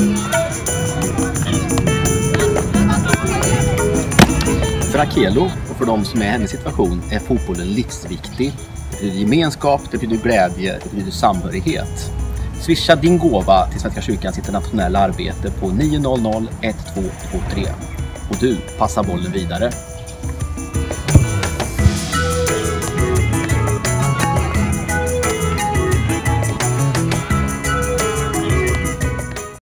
För Akelo och för de som är i hennes situation är fotbollen livsviktig. Det betyder gemenskap, det betyder glädje, det betyder samhörighet. Swisha din gåva till Svenska kyrkans internationella arbete på 900 1223. Och du, passar bollen vidare.